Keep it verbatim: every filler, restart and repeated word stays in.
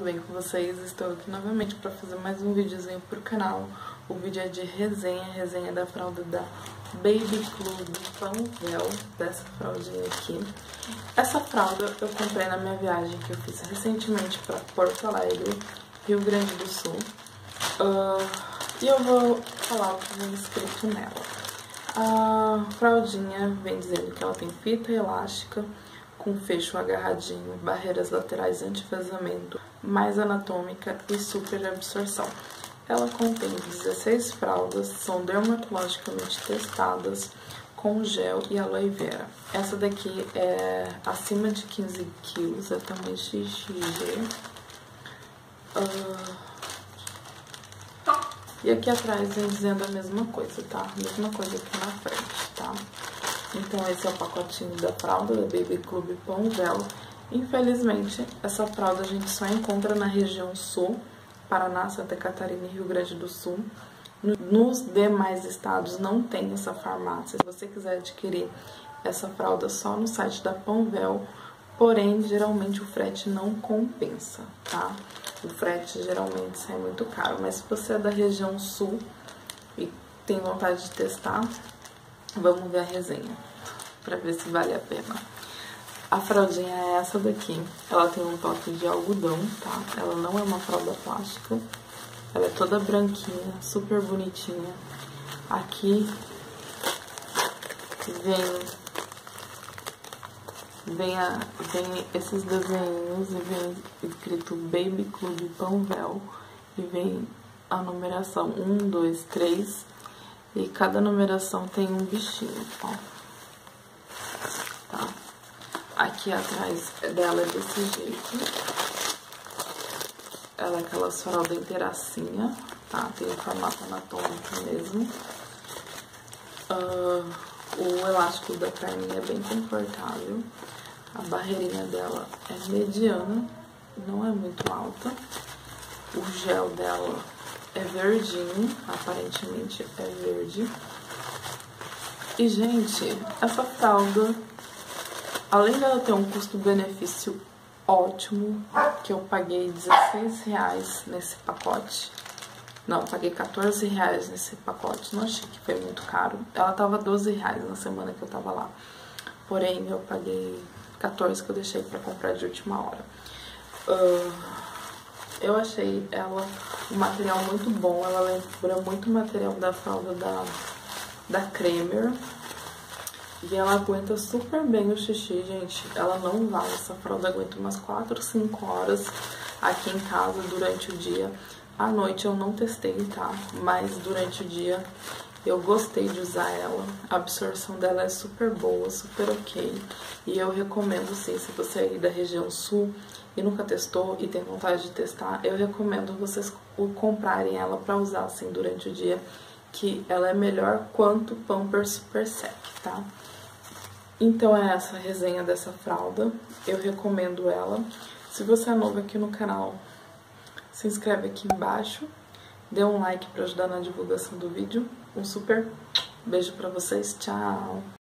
bem com vocês? Estou aqui novamente para fazer mais um videozinho pro canal. O vídeo é de resenha, resenha da fralda da Baby Club Panvel, dessa fraldinha aqui. Essa fralda eu comprei na minha viagem que eu fiz recentemente para Porto Alegre, Rio Grande do Sul. Uh, e eu vou falar o que vem escrito nela. A fraldinha vem dizendo que ela tem fita elástica, com fecho agarradinho, barreiras laterais anti-vazamento, mais anatômica e super absorção. Ela contém dezesseis fraldas, são dermatologicamente testadas com gel e aloe vera. Essa daqui é acima de quinze quilos, é tamanho X X G. Uh, e aqui atrás vem dizendo a mesma coisa, tá? Mesma coisa aqui na frente, tá? Então esse é o pacotinho da fralda da Baby Club Panvel. Infelizmente, essa fralda a gente só encontra na região sul, Paraná, Santa Catarina e Rio Grande do Sul. Nos demais estados não tem essa farmácia. Se você quiser adquirir essa fralda só no site da Panvel, porém, geralmente o frete não compensa, tá? O frete geralmente sai muito caro, mas se você é da região sul e tem vontade de testar, vamos ver a resenha, pra ver se vale a pena. A fraldinha é essa daqui. Ela tem um toque de algodão, tá? Ela não é uma fralda plástica. Ela é toda branquinha, super bonitinha. Aqui vem, vem, a, vem esses desenhos e vem escrito Baby Club Panvel. E vem a numeração um, dois, três. E cada numeração tem um bichinho, ó. Tá? Aqui atrás dela é desse jeito. Ela é aquelas fraldas inteiracinha, tá? Tem o formato anatômico mesmo. Uh, o elástico da carninha é bem confortável. A barreirinha dela é mediana, não é muito alta. O gel dela é verdinho, aparentemente é verde. E, gente, essa fralda, além dela ter um custo-benefício ótimo, que eu paguei dezesseis reais nesse pacote. Não, paguei quatorze reais nesse pacote. Não achei que foi muito caro. Ela tava doze reais na semana que eu tava lá. Porém, eu paguei quatorze que eu deixei pra comprar de última hora. Uh, eu achei ela um material muito bom. Ela lembra muito o material da fralda da, da Cremer. E ela aguenta super bem o xixi, gente. Ela não vai. Essa fralda aguenta umas quatro, cinco horas aqui em casa durante o dia. À noite eu não testei, tá? Mas durante o dia eu gostei de usar ela. A absorção dela é super boa, super ok. E eu recomendo, sim, se você é aí da região sul e nunca testou e tem vontade de testar, eu recomendo vocês comprarem ela pra usar, assim, durante o dia. Que ela é melhor quanto Pampers Super Sec, tá? Então é essa a resenha dessa fralda, eu recomendo ela. Se você é novo aqui no canal, se inscreve aqui embaixo, dê um like para ajudar na divulgação do vídeo. Um super beijo pra vocês, tchau!